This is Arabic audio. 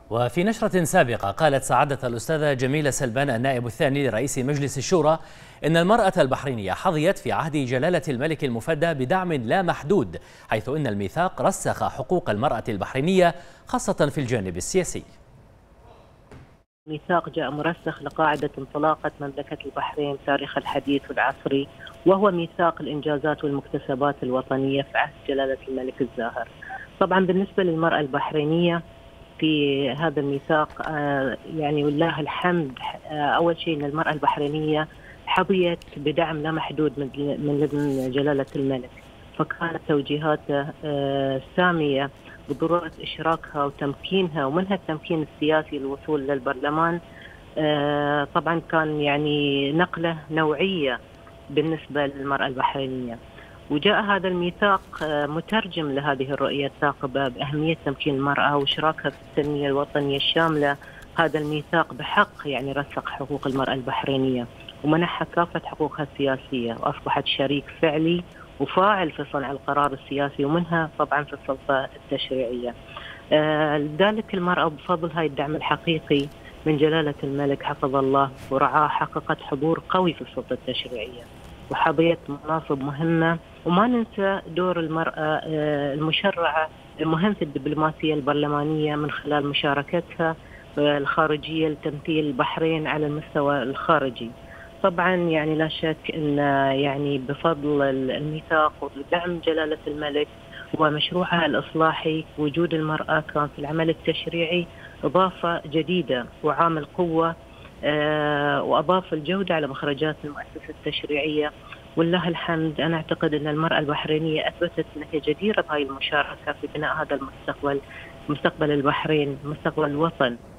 وفي نشرة سابقة قالت سعادة الأستاذة جميلة سلبان النائب الثاني لرئيس مجلس الشورى إن المرأة البحرينية حظيت في عهد جلالة الملك المفدى بدعم لا محدود، حيث إن الميثاق رسخ حقوق المرأة البحرينية خاصة في الجانب السياسي. الميثاق جاء مرسخ لقاعدة انطلاقة مملكة البحرين تاريخ الحديث والعصري، وهو ميثاق الإنجازات والمكتسبات الوطنية في عهد جلالة الملك الزاهر. طبعا بالنسبة للمرأة البحرينية في هذا الميثاق يعني والله الحمد، أول شيء أن المرأة البحرينية حظيت بدعم لا محدود من لدن جلالة الملك، فكانت توجيهاته سامية بضرورة إشراكها وتمكينها، ومنها التمكين السياسي للوصول للبرلمان. طبعا كان يعني نقلة نوعية بالنسبة للمرأة البحرينية، وجاء هذا الميثاق مترجم لهذه الرؤية الثاقبة بأهمية تمكين المرأة وإشراكها في التنمية الوطنية الشاملة. هذا الميثاق بحق يعني رسخ حقوق المرأة البحرينية ومنحها كافة حقوقها السياسية، وأصبحت شريك فعلي وفاعل في صنع القرار السياسي، ومنها طبعا في السلطة التشريعية. لذلك المرأة بفضل هاي الدعم الحقيقي من جلالة الملك حفظ الله ورعاه حققت حضور قوي في السلطة التشريعية وحظيت مناصب مهمة. وما ننسى دور المرأة المشرعة المهم في الدبلوماسية البرلمانية من خلال مشاركتها الخارجية لتمثيل البحرين على المستوى الخارجي. طبعا يعني لا شك أن يعني بفضل الميثاق ودعم جلالة الملك ومشروعها الإصلاحي، وجود المرأة كان في العمل التشريعي إضافة جديدة وعامل قوة، وأضاف الجودة على مخرجات المؤسسة التشريعية. والله الحمد أنا أعتقد أن المرأة البحرينية أثبتت أنها جديرة بهذه المشاركة في بناء هذا المستقبل، مستقبل البحرين، مستقبل الوطن.